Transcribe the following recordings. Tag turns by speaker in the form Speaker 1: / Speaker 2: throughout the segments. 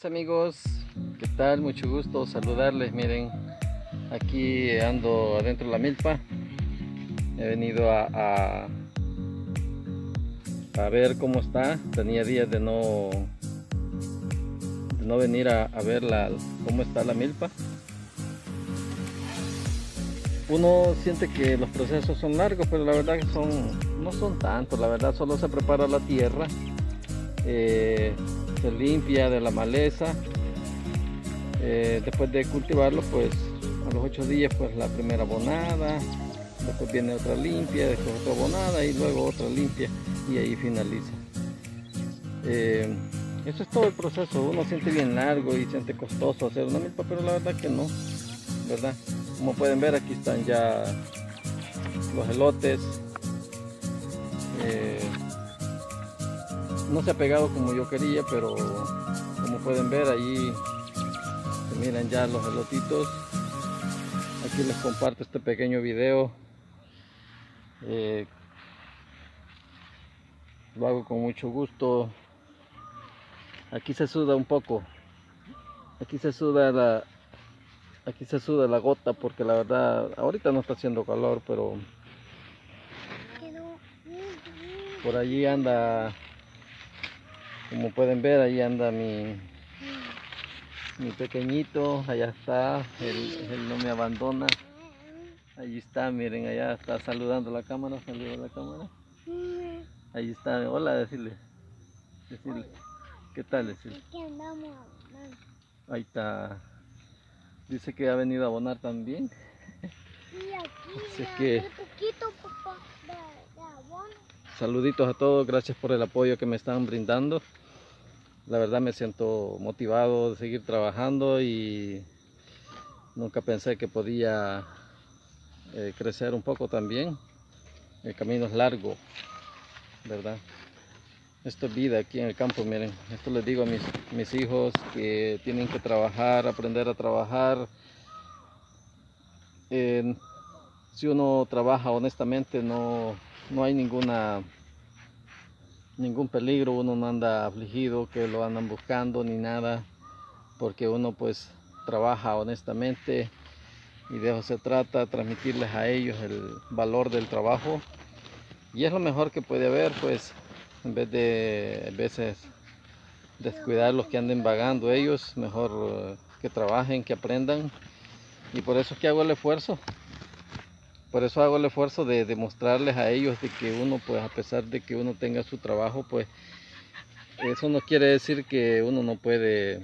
Speaker 1: Mis amigos, ¿qué tal? Mucho gusto saludarles. Miren, aquí ando adentro de la milpa. He venido a ver cómo está. Tenía días de no venir a ver cómo está la milpa. Uno siente que los procesos son largos, pero la verdad que no son tantos. La verdad, solo se prepara la tierra, se limpia de la maleza. Después de cultivarlo, pues a los 8 días pues la primera abonada, después viene otra limpia, después otra abonada y luego otra limpia, y ahí finaliza. Eso es todo el proceso. Uno siente bien largo y siente costoso hacer una milpa, pero la verdad que no, ¿verdad? Como pueden ver, aquí están ya los elotes. No se ha pegado como yo quería, pero como pueden ver, ahí se miran ya los elotitos. Aquí les comparto este pequeño video. Lo hago con mucho gusto. Aquí se suda un poco. Aquí se suda la gota, porque la verdad ahorita no está haciendo calor, pero por allí anda, como pueden ver, ahí anda mi pequeñito. Allá está, él no me abandona. Allí está, miren, allá está saludando la cámara, saluda a la cámara. Ahí está, hola, decirle, ¿qué tal? Decirle. Ahí está, dice que ha venido a abonar también.
Speaker 2: Y aquí,
Speaker 1: así que
Speaker 2: el poquito, papá, de abono.
Speaker 1: Saluditos a todos, gracias por el apoyo que me están brindando. La verdad me siento motivado de seguir trabajando y nunca pensé que podía crecer un poco también. El camino es largo, ¿verdad? Esto es vida aquí en el campo. Miren, esto les digo a mis hijos, que tienen que trabajar, aprender a trabajar. Si uno trabaja honestamente, no hay ningún peligro. Uno no anda afligido que lo andan buscando ni nada, porque uno pues trabaja honestamente, y de eso se trata, transmitirles a ellos el valor del trabajo. Y es lo mejor que puede haber, pues, en vez de a veces descuidar los que anden vagando ellos, mejor que trabajen, que aprendan. Y por eso es que hago el esfuerzo. Por eso hago el esfuerzo de demostrarles a ellos de que uno, pues, a pesar de que uno tenga su trabajo, pues, eso no quiere decir que uno no puede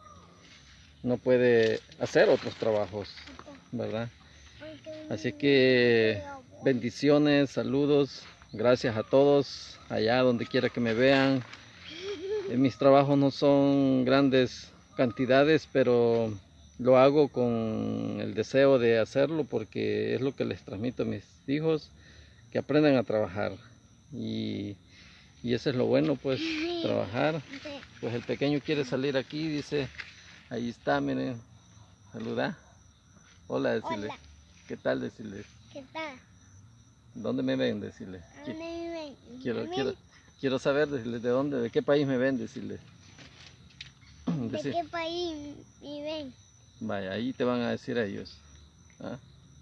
Speaker 1: hacer otros trabajos, ¿verdad? Así que bendiciones, saludos, gracias a todos, allá donde quiera que me vean. Mis trabajos no son grandes cantidades, pero lo hago con el deseo de hacerlo, porque es lo que les transmito a mis hijos, que aprendan a trabajar. Y eso es lo bueno, pues, trabajar. Pues el pequeño quiere salir aquí, dice, ahí está, miren, saluda. Hola, decirle.
Speaker 2: Hola.
Speaker 1: ¿Qué tal? Decirle.
Speaker 2: ¿Qué tal?
Speaker 1: ¿Dónde me ven? Decirle.
Speaker 2: ¿A dónde viven?
Speaker 1: Quiero saber, decirle, de qué país me ven, decirle.
Speaker 2: ¿De qué país viven?
Speaker 1: Vaya, ahí te van a decir a ellos. ¿Ah?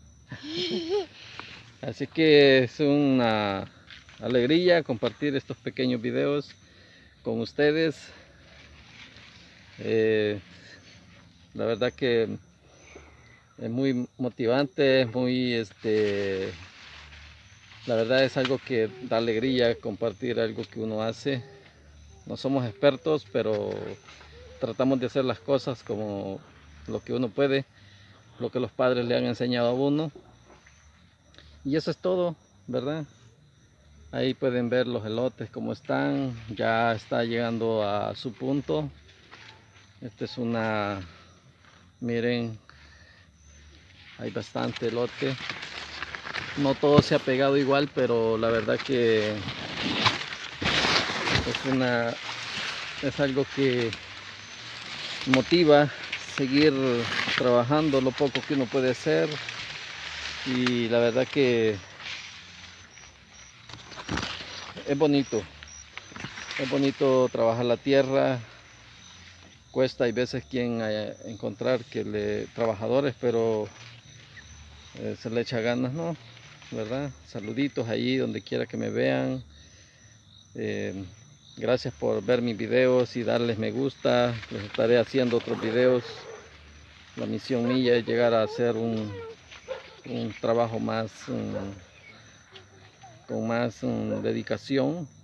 Speaker 1: Así que es una alegría compartir estos pequeños videos con ustedes. La verdad que es muy motivante, es muy la verdad es algo que da alegría compartir algo que uno hace. No somos expertos, pero tratamos de hacer las cosas como lo que uno puede, lo que los padres le han enseñado a uno. Y eso es todo, ¿verdad? Ahí pueden ver los elotes como están, ya está llegando a su punto. Esta es miren, hay bastante elote. No todo se ha pegado igual, pero la verdad que es algo que motiva seguir trabajando lo poco que uno puede hacer. Y la verdad que es bonito trabajar la tierra, cuesta hay veces encontrar trabajadores, pero se le echa ganas, ¿no? ¿Verdad? Saluditos allí donde quiera que me vean. Gracias por ver mis videos y darles me gusta. Les estaré haciendo otros videos. La misión mía es llegar a hacer un trabajo más con más dedicación.